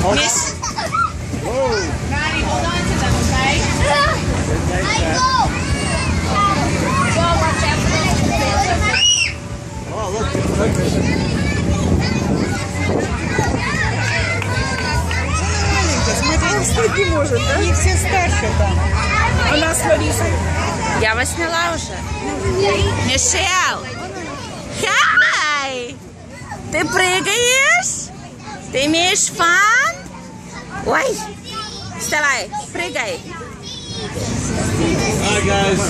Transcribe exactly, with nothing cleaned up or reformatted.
Miss. Whoa. Maddie, hold on to them, okay? Oh, look, look. Встать не может, да? Не все старше там. А нас Лариса. Я вас сняла уже. Мишель! Хай! Ты прыгаешь? Ты имеешь фан? Ой! Вставай, прыгай! Hi guys.